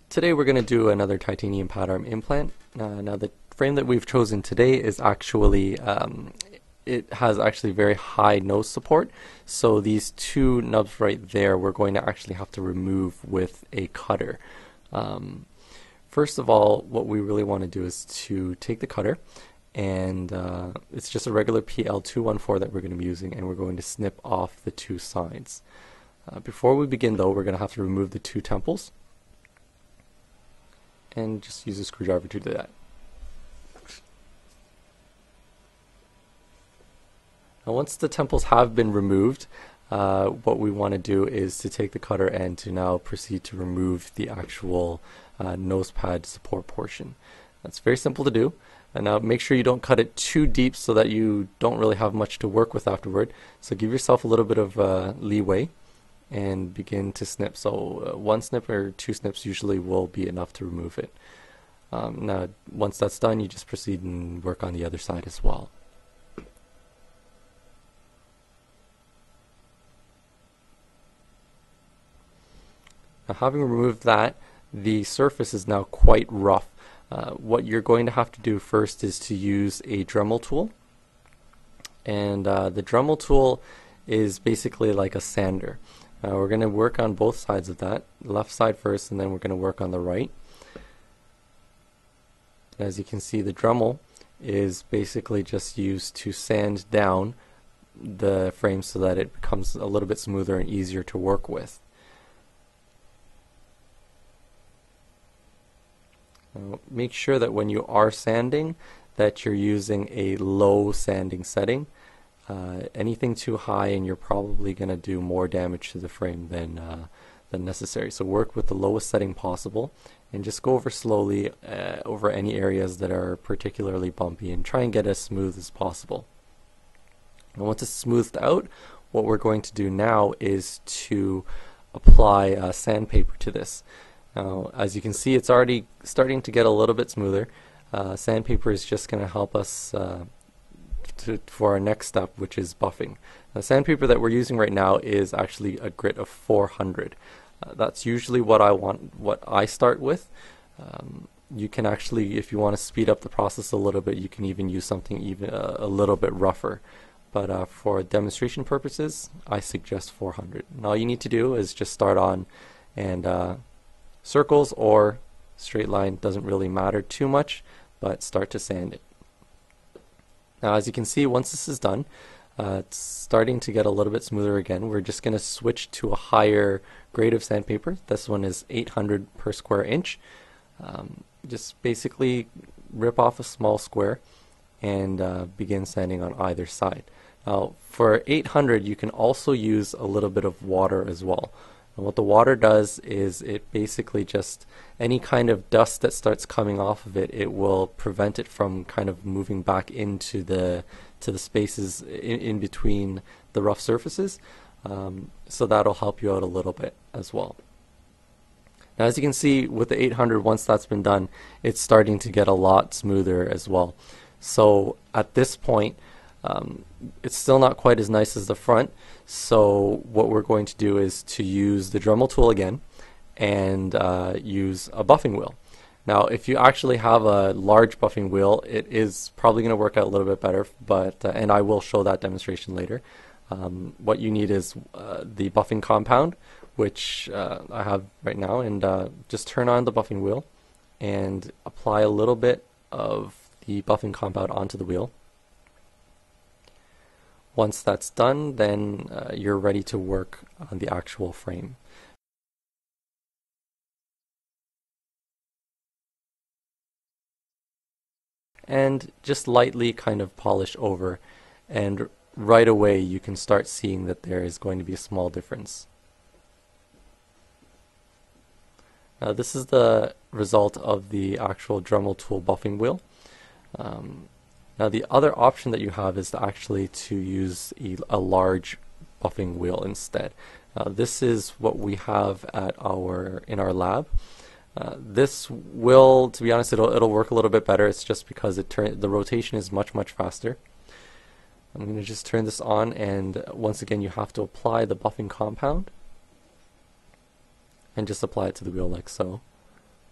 Today we're going to do another titanium Padarm implant. Now the frame that we've chosen today is actually, it has actually very high nose support, so these two nubs right there we're going to actually have to remove with a cutter. First of all, what we really want to do is to take the cutter, and it's just a regular PL214 that we're going to be using, and we're going to snip off the two sides. Before we begin though, we're going to have to remove the two temples, and just use a screwdriver to do that. Now once the temples have been removed, what we want to do is to take the cutter and to now proceed to remove the actual nose pad support portion. That's very simple to do. And now make sure you don't cut it too deep so that you don't really have much to work with afterward. So give yourself a little bit of leeway and begin to snip. So one snip or two snips usually will be enough to remove it. Now once that's done, you just proceed and work on the other side as well. Now having removed that, the surface is now quite rough. What you're going to have to do first is to use a Dremel tool, and the Dremel tool is basically like a sander. We're going to work on both sides of that, left side first, and then we're going to work on the right. As you can see, the Dremel is basically just used to sand down the frame so that it becomes a little bit smoother and easier to work with. Now, make sure that when you are sanding that you're using a low sanding setting. Anything too high and you're probably going to do more damage to the frame than necessary. So work with the lowest setting possible and just go over slowly over any areas that are particularly bumpy and try and get as smooth as possible. And once it's smoothed out, what we're going to do now is to apply sandpaper to this. Now, as you can see, it's already starting to get a little bit smoother. Sandpaper is just going to help us for our next step, which is buffing. The sandpaper that we're using right now is actually a grit of 400. That's usually what I start with. You can actually, if you want to speed up the process a little bit, you can even use something even a little bit rougher. But for demonstration purposes, I suggest 400. And all you need to do is just start on, and circles or straight line doesn't really matter too much, but start to sand it. Now as you can see, once this is done, it's starting to get a little bit smoother again. We're just going to switch to a higher grade of sandpaper. This one is 800 per square inch. Just basically rip off a small square and begin sanding on either side. Now for 800 you can also use a little bit of water as well. And what the water does is it basically just, any kind of dust that starts coming off of it, it will prevent it from kind of moving back into the spaces in between the rough surfaces. So that'll help you out a little bit as well. Now as you can see with the 800, once that's been done, it's starting to get a lot smoother as well. So at this point, it's still not quite as nice as the front, so what we're going to do is to use the Dremel tool again and use a buffing wheel. Now if you actually have a large buffing wheel, it is probably going to work out a little bit better, but and I will show that demonstration later. What you need is the buffing compound, which I have right now, and just turn on the buffing wheel and apply a little bit of the buffing compound onto the wheel. Once that's done, then you're ready to work on the actual frame. And just lightly kind of polish over, and right away you can start seeing that there is going to be a small difference. Now this is the result of the actual Dremel tool buffing wheel. Now the other option that you have is to use a large buffing wheel instead. This is what we have at in our lab. This will, to be honest, it'll work a little bit better. It's just because the rotation is much faster. I'm going to just turn this on, and once again you have to apply the buffing compound and just apply it to the wheel like so.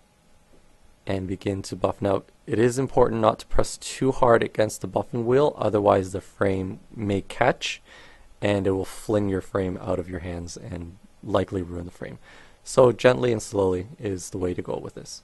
and begin to buff. Now, it is important not to press too hard against the buffing wheel, otherwise the frame may catch and it will fling your frame out of your hands and likely ruin the frame. So gently and slowly is the way to go with this.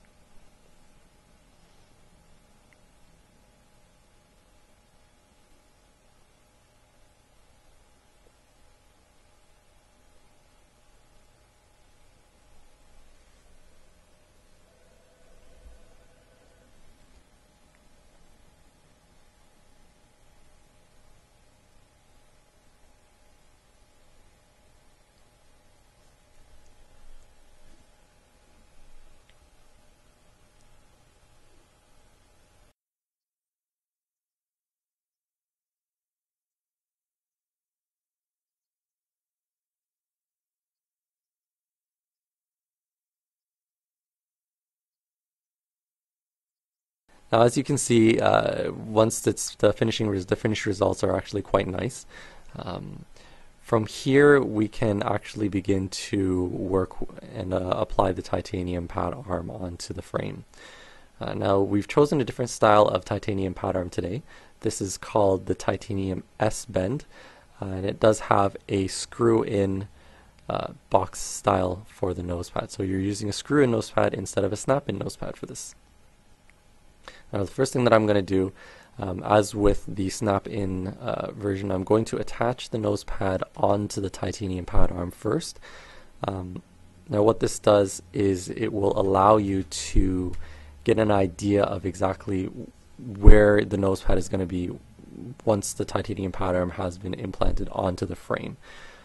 Now, as you can see, once it's the finished results are actually quite nice. From here, we can actually begin to work and apply the titanium pad arm onto the frame. Now, we've chosen a different style of titanium pad arm today. This is called the titanium S-bend, and it does have a screw-in box style for the nose pad. So you're using a screw-in nose pad instead of a snap-in nose pad for this. Now, the first thing that I'm going to do, as with the snap-in version, I'm going to attach the nose pad onto the titanium pad arm first. Now, what this does is it will allow you to get an idea of exactly where the nose pad is going to be once the titanium pad arm has been implanted onto the frame.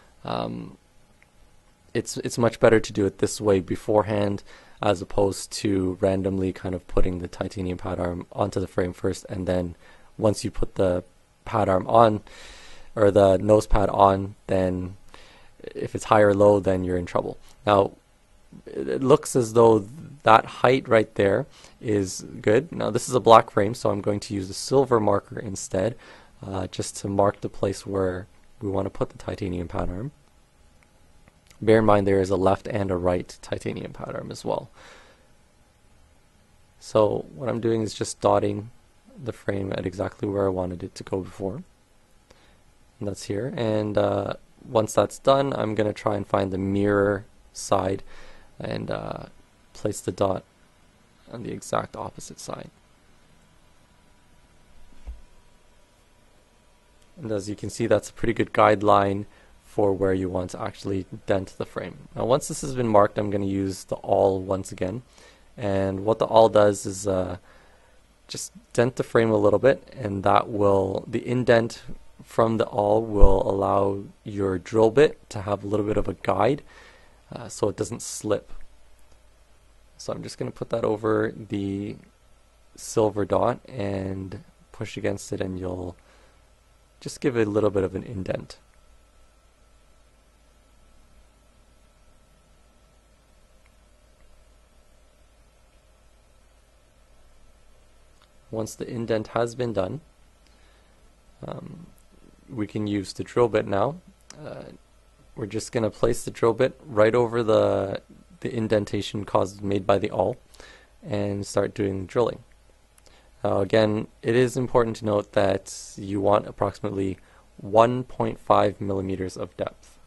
It's much better to do it this way beforehand, as opposed to randomly kind of putting the titanium pad arm onto the frame first, and then once you put the pad arm on, or the nose pad on, then if it's high or low, then you're in trouble. Now, it looks as though that height right there is good. Now, this is a black frame, so I'm going to use a silver marker instead, just to mark the place where we want to put the titanium pad arm. Bear in mind there is a left and a right titanium pad arm as well. So what I'm doing is just dotting the frame at exactly where I wanted it to go before. And that's here. And once that's done, I'm going to try and find the mirror side and place the dot on the exact opposite side. And as you can see, that's a pretty good guideline for where you want to actually dent the frame. Now, once this has been marked, I'm going to use the awl once again. And what the awl does is just dent the frame a little bit, and that will, the indent from the awl will allow your drill bit to have a little bit of a guide so it doesn't slip. So I'm just going to put that over the silver dot and push against it, and you'll just give it a little bit of an indent. Once the indent has been done, we can use the drill bit now. We're just going to place the drill bit right over the indentation made by the awl and start doing drilling. Now, again, it is important to note that you want approximately 1.5 millimeters of depth.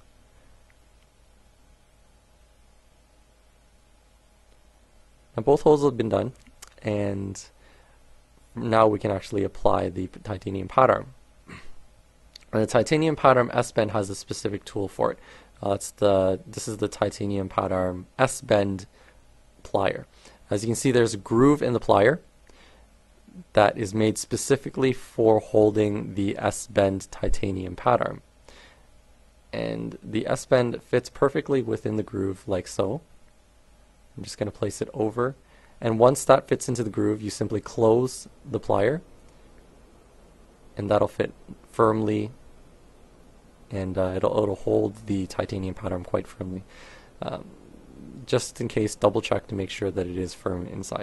Now, both holes have been done, and now we can actually apply the titanium pad arm. And the titanium pad arm S-bend has a specific tool for it. This is the titanium pad arm S-bend plier. As you can see, there's a groove in the plier that is made specifically for holding the S-bend titanium pad arm. And the S-bend fits perfectly within the groove like so. I'm just going to place it over. And once that fits into the groove, you simply close the plier, and that'll fit firmly, and it'll hold the titanium pad arm quite firmly. Just in case, double check to make sure that it is firm inside.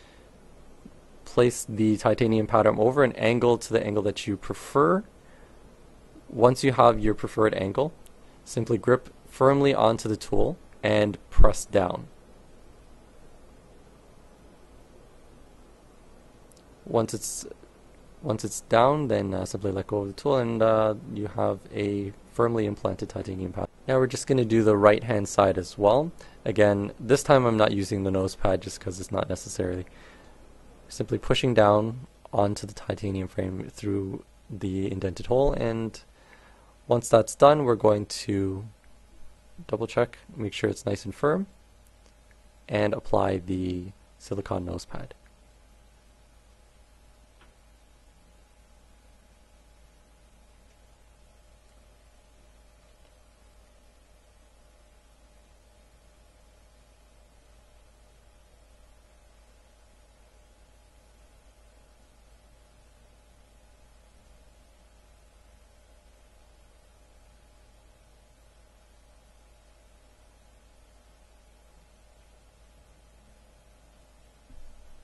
Place the titanium pad arm over an angle to the angle that you prefer. Once you have your preferred angle, simply grip firmly onto the tool and press down. Once it's down, then simply let go of the tool, and you have a firmly implanted titanium pad. Now we're just going to do the right hand side as well. Again, this time I'm not using the nose pad just because it's not necessary. Simply pushing down onto the titanium frame through the indented hole, and once that's done, we're going to double check, make sure it's nice and firm, and apply the silicone nose pad.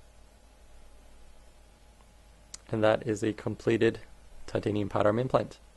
And that is a completed titanium Padarm implant.